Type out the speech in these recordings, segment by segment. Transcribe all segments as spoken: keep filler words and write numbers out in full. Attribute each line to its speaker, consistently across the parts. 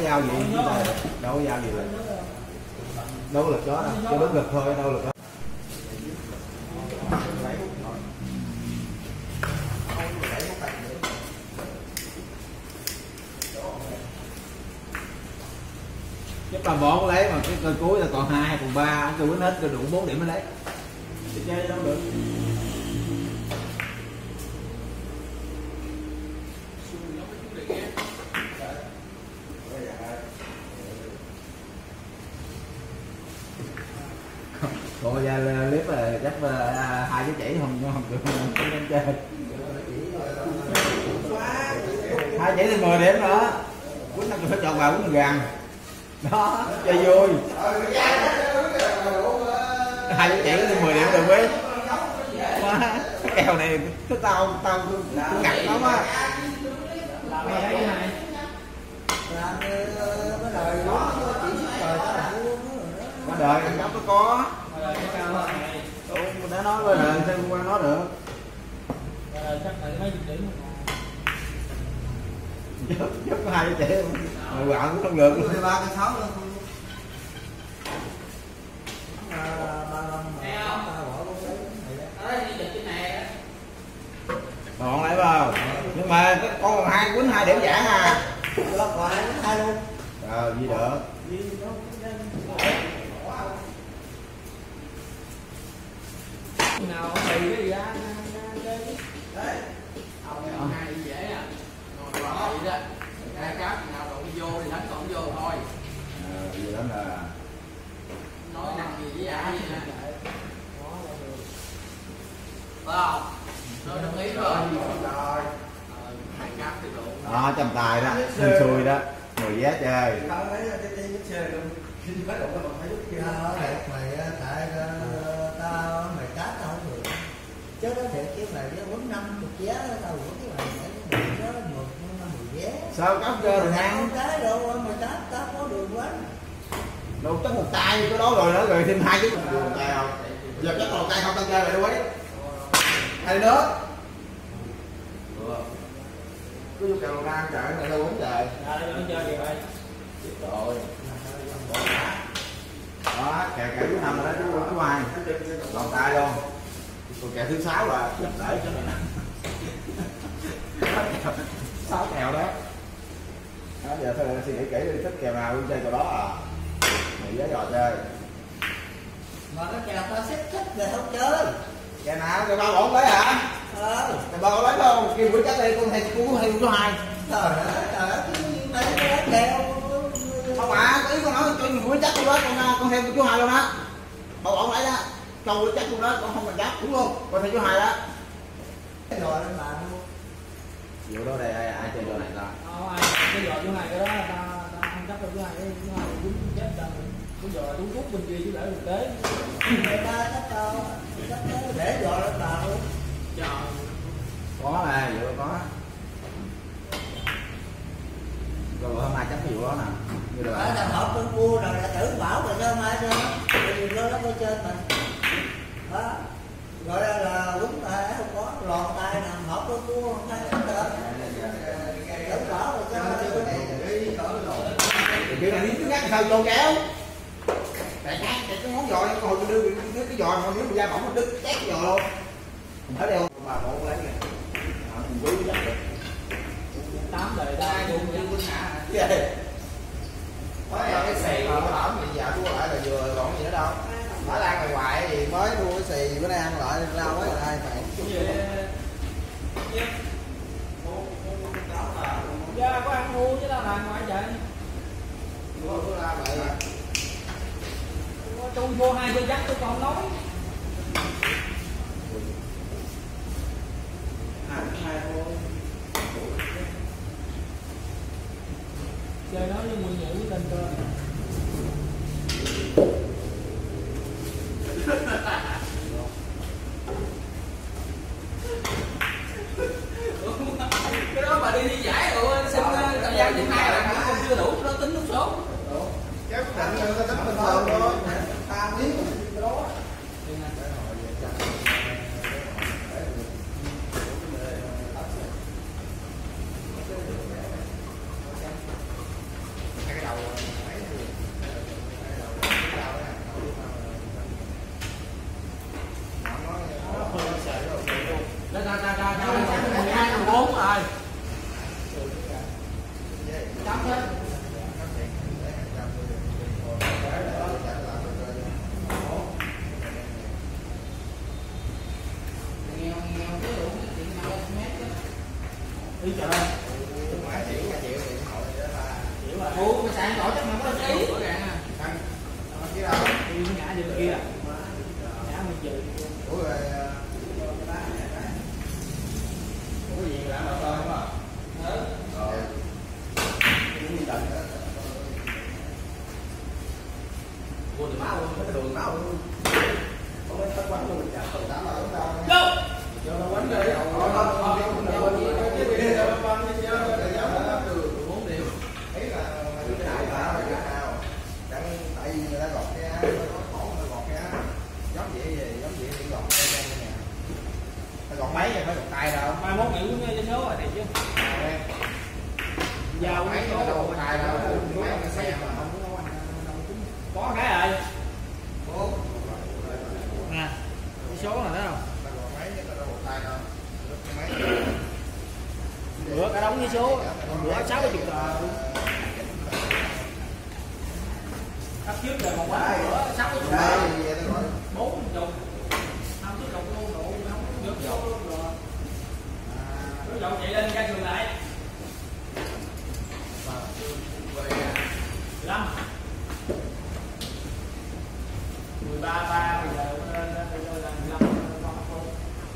Speaker 1: giao gì đâu có giao gì lực, đâu có lực đó đâu, cho đúng lực thôi, đâu lực đó. Chứ bà một lấy mà cái cơ cuối là còn hai còn ba, cơ quýnh hết cơ đủ bốn điểm mới lấy. Chứ chơi đâu được. Còn ra clip là chắc hai cái chỉ không không được không nên chơi. Hai chỉ thì mười điểm nữa. Quýnh nó phải chọn vào quýnh gần. Đó, chơi vui. Hai cái chỉ thì mười điểm được quý. Cái kèo này cái tao tao ngặt lắm á. Có đời anh nó có. Ủa, đã nói với đời sao qua nói được.
Speaker 2: Chắc là mấy chục điểm.
Speaker 1: Giúp giúp có hai cái chỉ mà quạo cũng không được luôn.
Speaker 3: ba cái sáu luôn.
Speaker 1: Còn lại vào. Nhưng mà cái con còn hai quýnh hai điểm giảng à.
Speaker 3: Đó còn hai hai luôn.
Speaker 1: Ờ gì được.
Speaker 2: Nào thì cái gì á.
Speaker 3: Đấy.
Speaker 2: Ông hai dễ à. Ngồi vào vậy đó. Hai cáp nào đụng vô thì đánh còn vô thôi.
Speaker 1: Ờ gì đó là
Speaker 2: Nói năng gì với ai vậy nè. Phải không? Nói đồng ý rồi.
Speaker 3: Rồi.
Speaker 2: Hai cáp thì đủ.
Speaker 1: đó trăm tài đó, hên xui đó, mười vé chơi.
Speaker 3: Không lấy cái cái cái xe luôn. Khi bắt đầu nó phải giúp kia. Mày tại tao mày cá tao không được. Chứ đó thiệt chứ mày với bốn năm chục vé tao cũng cái mày để nó một năm mười vé.
Speaker 1: Sao cáp cơ rồi ăn?
Speaker 3: Cái đâu mày cá tao có đường quá.
Speaker 1: Đâu tới một tay cái đó rồi nữa rồi thêm hai cái đường tay không? Giờ chắc còn tay không tao chơi lại đâu quý. Hai đứa. Cứ vô kèo ra trời này đâu uống trời.
Speaker 2: Ra đây nó chơi gì vậy?
Speaker 1: Rồi. Đó, kèo kèo thứ năm rồi đó chú chú hai. Còn tay luôn. Còn kèo thứ sáu là để cho này nè. Sáu kèo đó. Đó giờ thôi suy nghĩ kỹ đi, thích kèo nào chơi kèo đó à. Mày với trò chơi.
Speaker 3: Mà cái kèo tao xếp thích về không chơi.
Speaker 1: Kèo nào kèo ba bổn lấy hả?
Speaker 3: Ờ.
Speaker 1: Kèo ba lấy không? Kêu bữa chắc đi con thầy cũng hay số hai.
Speaker 3: Trời ơi, trời ơi, mấy cái kèo.
Speaker 1: Không à, ý con nói cho mình bữa chắc luôn đó, con con thêm số hai luôn đó. Ba bổn lấy đó. Cho bữa chắc luôn đó, con không cần chắc đúng không? Con thêm số hai đó.
Speaker 3: Rồi lên bàn luôn.
Speaker 1: Vụ đó đây ai, ai chơi trò này ta?
Speaker 2: Không ai cái giờ chỗ này cái đó ta ta ăn cắp chỗ này cái chỗ này cũng chết đâu. Cái giờ đúng thuốc bên kia chứ để thực tế.
Speaker 3: Người ta chắc tao chắc để rồi lên bàn luôn.
Speaker 2: Trời.
Speaker 1: Có nè, vụ đó có. Rồi hôm nay chắc cái vụ đó nè. Như là
Speaker 3: Ở thằng học con cua rồi là tử bảo rồi sao mai chứ. Thì vô đó coi trên mình. Đó. Gọi là là quýnh tay không có lòn tay nào học con cua không thấy được. Tử bảo rồi sao mai
Speaker 1: cái này cứ ngắt sao trôn kéo. Tại ngắt cái món giò này hồi tôi đưa cái cái giò mà nếu mà da bỏng mình đứt chét cái giò luôn. Ở đây bà bộ lấy nè. Mình quý chắc được.
Speaker 2: Tám đời ta cũng đi quýnh hạ.
Speaker 3: nói là cái xì mà nó bỏng thì dạ thua lại là vừa còn gì nữa đâu. Phải ăn ngoài ngoại thì mới mua cái xì bữa nay ăn lại lao quá rồi đây mày.
Speaker 2: Dạ có ăn mua chứ đâu làm ngoại chạy.
Speaker 3: Mua bữa ra vậy.
Speaker 2: Tôi vô hai dây dắt tôi còn nói.
Speaker 3: Hai thôi.
Speaker 2: Chơi nói với Nguyên Nhữ lên cơ. Cái đó mà đi đi giải rồi xin cảm giác thứ hai là không chưa đủ, cái đó tính đúng số.
Speaker 3: Chắc định người ta tính bình thường thôi. Ta biết cái đó.
Speaker 2: nó ngã về bên kia, ngã bên chữ.
Speaker 1: Ủa rồi cái gì làm đâu không à? Rồi. Ủa thì máu luôn, cái đường máu luôn. Không có tao quánh luôn, chả tao đảm bảo đâu.
Speaker 2: Vô.
Speaker 1: Vô tao quánh đi. Không không không không không cái gì đâu quánh đi chứ. Để giáo nó từ bốn điều. Ý là mày cứ đại bảo là cái nào. Chẳng tại vì người ta gọt cái á, nó khổ người ta gọt cái á. Giống vậy gì, giống vậy thì gọt cái đây nè. Phải gọt máy phải gọt tay đâu.
Speaker 2: Mai mốt nghỉ cũng cho số rồi thiệt chứ. Giao
Speaker 1: máy
Speaker 2: số
Speaker 1: nó đâu có tay đâu. Máy
Speaker 2: cái
Speaker 1: cái xe mà
Speaker 2: không có cái rồi. Nè, cái số này đó không? Bữa cả đống với số, còn bữa sáu mươi tờ. Cấp trước giờ còn quá bữa sáu mươi tờ. Bốn chục. Năm chục chục luôn đủ, không được số luôn rồi. Cứ dọn chạy lên ra trường lại. mười lăm. mười ba ba bây giờ lên lên lên là mười lăm con không.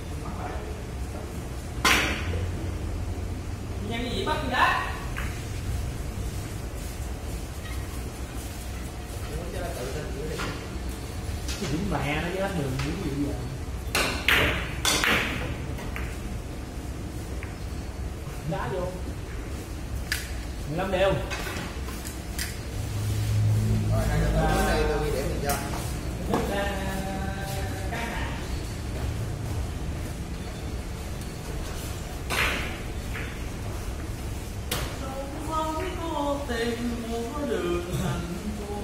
Speaker 2: Nhanh cái gì bắt gì đó. Cái dính bè nó với đường dính gì vậy? Đá vô. mười lăm đều.
Speaker 1: Rồi hai cái ở đây tôi ghi điểm gì cho.
Speaker 2: Nhất là cái này. Không có tìm một đường hạnh phúc.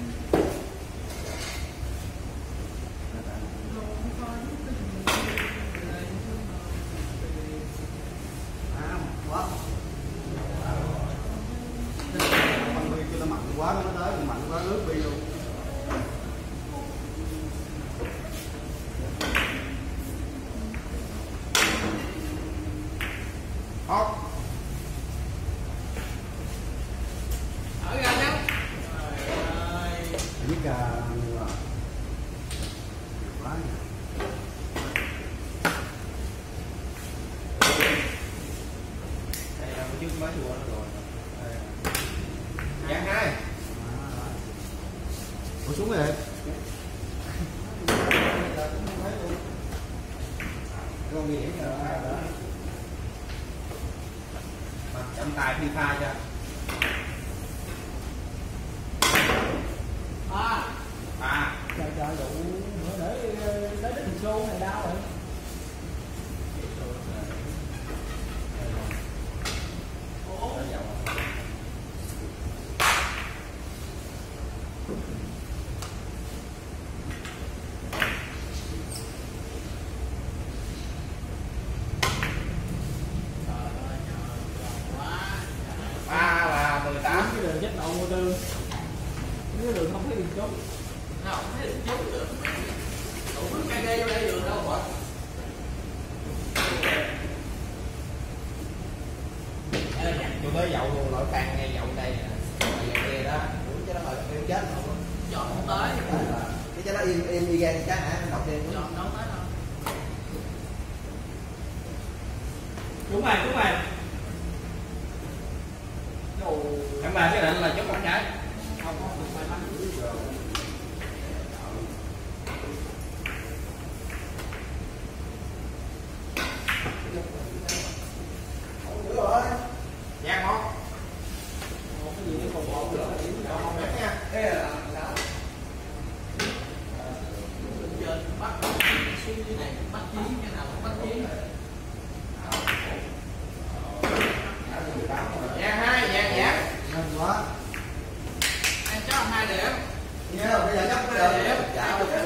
Speaker 1: Quá nó tới mạnh quá ướt đi luôn. Hot.
Speaker 2: Ở ra nhá.
Speaker 1: Với cả quá nhỉ. Đây là trước mới thua nó rồi. Dạng hai. Ủa xuống rồi. Con gì đó. Mặt chậm tài phi pha cho.
Speaker 2: À.
Speaker 1: À.
Speaker 2: Trời trời đủ để để đến show này đau rồi.
Speaker 1: Ba là mười tám.
Speaker 2: Cái đường chết độ vô tư. Cái đường không thấy đường chốt.
Speaker 1: Không thấy đường chốt được. Ủa cái cây vô đây đường đâu rồi? Tôi tới dậu luôn, lỗi càng ngay dậu đây nè. Dậu kia đó. Ủa chứ nó hồi kêu chết không?
Speaker 2: Chọn không tới.
Speaker 1: Cái cho nó im im đi ra đi cái hả? Đọc đi.
Speaker 2: Chọn đâu tới đâu. Đúng rồi, đúng rồi.
Speaker 1: Em bà xác định là chốt không trái.
Speaker 2: Không có may mắn.
Speaker 1: Rồi. Dạ ngon.
Speaker 2: Một cái gì nó còn một nữa là điểm
Speaker 1: Không biết nha. Đây là
Speaker 2: trên bắt xuống dưới này bắt chí cái nào cũng bắt chí.
Speaker 1: Dạ hai, dạ dạ. Nên quá.
Speaker 2: Em cho hai điểm.
Speaker 1: Nhớ bây giờ nhấp cái điểm. Dạ.